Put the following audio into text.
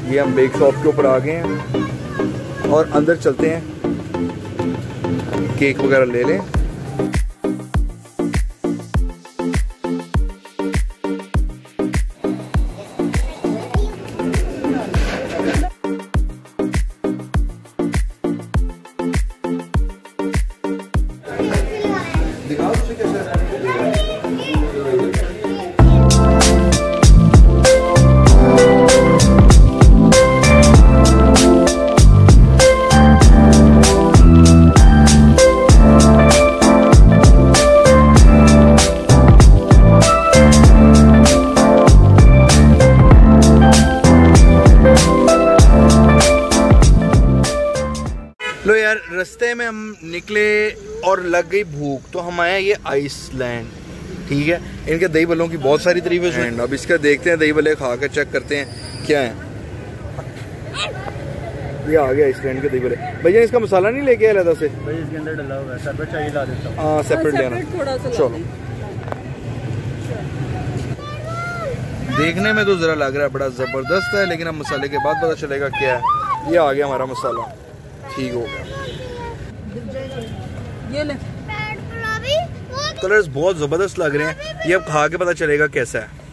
ये हम bake shop के ऊपर आ गए हैं और अंदर चलते हैं, केक वगैरह ले लें। लो यार, रास्ते में हम निकले और लग गई भूख, तो हम आए ये आइसलैंड। ठीक है, इनके दही बल्लों की बहुत सारी तारीफें सुनी। अब इसका देखते हैं, दही बल्ले खा कर चेक करते हैं क्या है। ये आ गया आइसलैंड के दही बल्ले। भैया इसका मसाला नहीं लेके आया अलग से? भाई इसके अंदर डला हुआ है, सेपरेट चाहिए ला देता हूं। हाँ सेपरेट लेना। चलो, देखने में तो जरा लग रहा है बड़ा जबरदस्त है, लेकिन अब मसाले के बाद पता चलेगा क्या है। ये आ गया हमारा मसाला, ठीक हो गया। ये ले। कलर्स बहुत जबरदस्त लग रहे हैं, ये अब खा के पता चलेगा कैसा है।